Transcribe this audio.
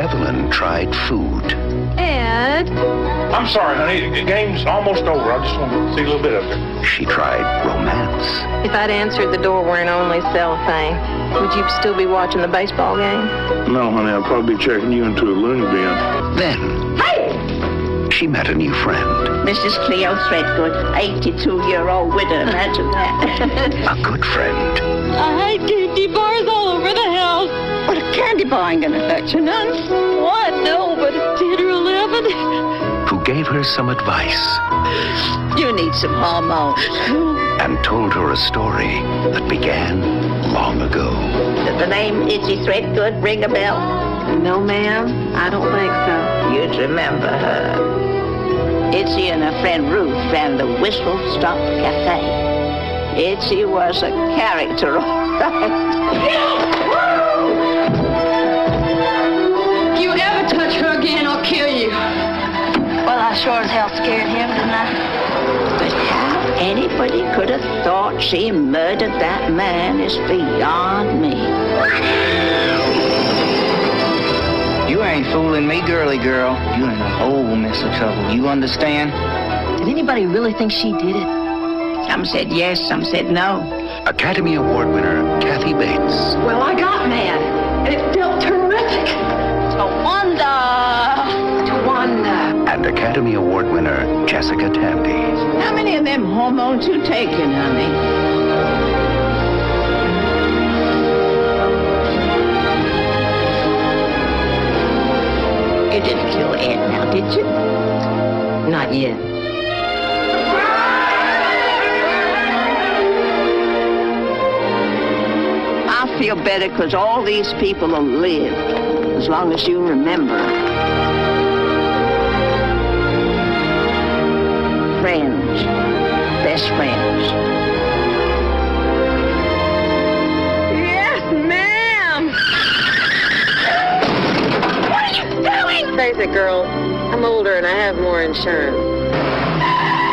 Evelyn tried food. Ed? I'm sorry, honey. The game's almost over. I just want to see a little bit of it. She tried romance. If I'd answered the door wearing only cellophane, would you still be watching the baseball game? No, honey. I'll probably be checking you into a loony bin. Then, she met a new friend. Mrs. Cleo Threadgood, 82-year-old widow. Imagine that. A good friend. I hate candy bars all over the house. Well, a candy bar ain't gonna hurt you none. What? No, but 10 or 11. Who gave her some advice. You need some hormones. And told her a story that began long ago. Does the name Itchy Threadgood ring a bell? No, ma'am. I don't think so. You'd remember her. Itchy and her friend Ruth ran the Whistle Stop Cafe. Itchy was a character, all right. If you ever touch her again, I'll kill you. Well, I sure as hell scared him, didn't I? But how anybody could have thought she murdered that man is beyond me. You ain't fooling me, girly girl. You're in a whole mess of trouble. You understand? Did anybody really think she did it? Some said yes, some said no. Academy Award winner Kathy Bates. Well, I got mad, and it felt terrific. Tawanda! And Academy Award winner Jessica Tandy. How many of them hormones you taking, honey? You didn't kill Ed now, did you? Not yet. I feel better because all these people will live as long as you remember. Friends. Best friends. Yes, ma'am. What are you doing? Face it, girl. I'm older and I have more insurance.